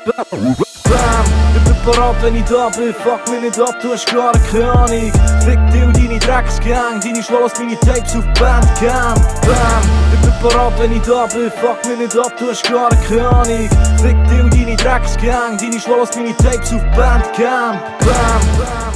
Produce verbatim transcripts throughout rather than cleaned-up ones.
Ich bin parat, wenn ich da bin, fuck mich nicht ab, du hast gar keine Ahnung. Fick dich und deine Drecksgang, deine Schwallows, meine Tapes auf Bandcamp. Bam, ich bin parat, wenn ich da bin, fuck mich nicht ab, du hast gar keine Ahnung. Fick dich und deine Drecksgang, deine Schwallows, meine Tapes auf Bandcamp. Bam, bam.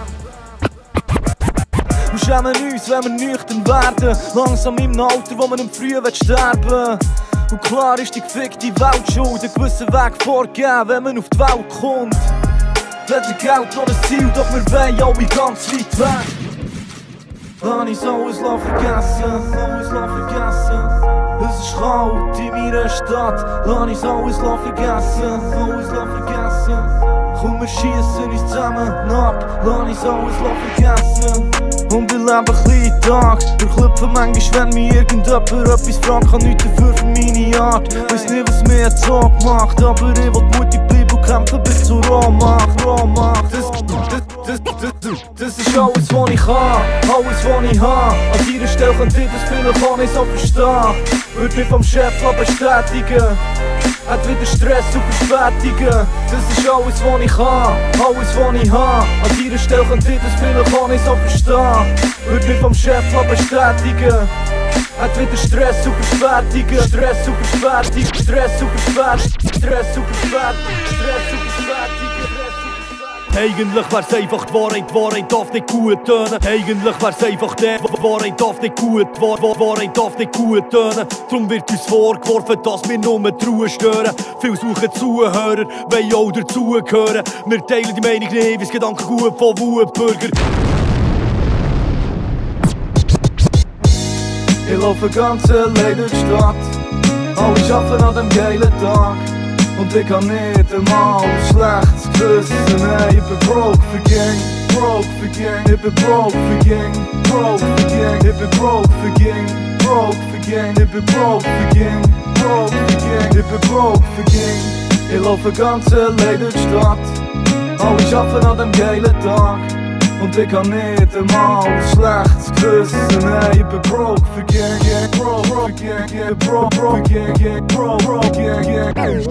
Wir schämen uns, wenn wir nüchtern werden, langsam im Alter, wo man im Frühen sterben will. Und klar ist die gefickte Welt schuld, einen gewissen Weg vorgeben, wenn man auf die Welt kommt. Weder Geld noch ein Ziel, doch wir wollen alle ganz weit weg. Lass ich's alles vergessen, alles vergessen. Es ist kalt in meiner Stadt, lass ich's alles vergessen, alles vergessen. Komm, wir schiessen uns zusammen ab, lass ich's alles vergessen. Und wir leben kleinen Tag, wir klopfen manchmal, wenn mich irgendjemand etwas fragt, kann nichts dafür für meine Art. Weiss nicht, was mir jetzt so gemacht, aber ich will mutig bleiben und kämpfen bis zur Rohmacht, Rohmacht. Das, das, das, das, das ist alles, was ich kann, alles, was ich habe. An dieser Stelle könnt ihr das vielleicht auch nicht so verstehen. Würde mich vom Chef bestätigen, hat wieder Stress und Verspätungen. Das ist alles, was ich kann, alles, was ich habe. An dieser Stelle könnt ihr das vielleicht auch nicht so verstehen. Würde mich vom Chef bestätigen, hat wieder Stress und Verspätungen. Stress und Verspätungen, Stress und Verspätungen, Stress und Verspätungen, Stress und Verspätungen. Eigentlich wär's einfach die Wahrheit, die Wahrheit darf nicht gut tönen. Eigentlich wär's einfach der, die Wahrheit darf nicht gut, die Wahrheit darf nicht gut tönen. Drum wird uns vorgeworfen, dass wir nur die Ruhe stören. Viele suchen Zuhörer, wollen auch dazugehören. Wir teilen die Meinung nicht, wie's Gedankengut von Wutbürger. Ich laufe ganz allein durch die Stadt, alle arbeiten an dem geilen Tag. Und ich kann nicht einmal ein schlechtes Gewissen. Nein, ich bin broke für Gang, broke für Gang. Ich bin broke für Gang, broke für Gang. Ich bin broke für Gang, broke für Gang. Ich bin broke für Gang, broke für Gang. Ich bin broke für Gang. Ich laufe ganz allein durch die Stadt, alle arbeiten an dem geilen Tag. Und ich kann nicht einmal ein schlechtes Gewissen. Nein, ich bin broke für Gang, Gang, broke für Gang, Gang, broke, broke Gang, Gang, broke, broke Gang, Gang.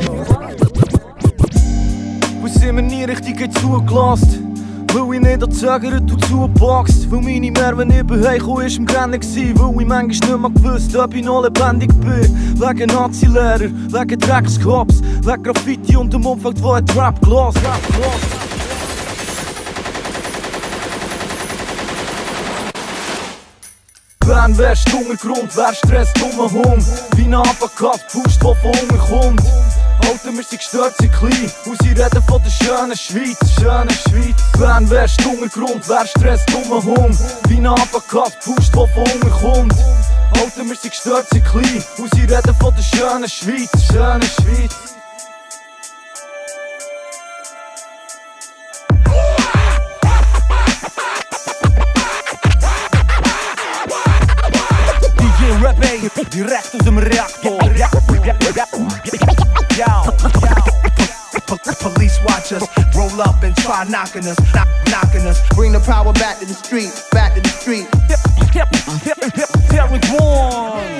Wo sind wir nie richtig zugelassen? Weil ich nicht erzögert und zugepackt. Weil meine Mehr, wenn ich bei heimgekommen ist, im Rennen war. Weil ich manchmal nicht mehr gewusst, ob ich noch lebendig bin. Wegen Nazi-Lehrer, wegen Dreckskops, wegen Graffiti und dem Umfeld, wo ein Trap glas, Rap glas. Wenn wärst du Untergrund, wär Stress dummer Hund. Wie ein Abakat pusht, der von Hunger kommt. Alter, wir sind gestört, sind klein, und sie reden von der schönen Schweiz, schönen Schweiz. Wenn wärst du Untergrund, wär Stress dummer Hund. Wie ein Abakat pusht, der von Hunger kommt. Alter, wir sind gestört, sind klein, und sie reden von der schönen Schweiz, schönen Schweiz. Direkt aus dem Reaktor. Police watch us, roll up and try knocking us, knock, knocking us. Bring the power back to the street, back to the street. Derek One.